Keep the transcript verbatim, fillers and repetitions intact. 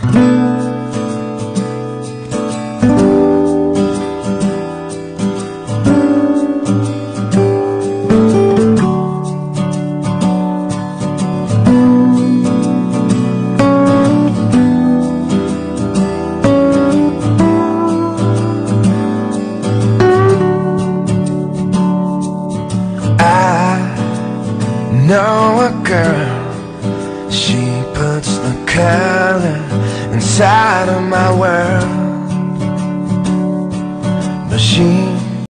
Know a girl, she puts the color inside of my world, but she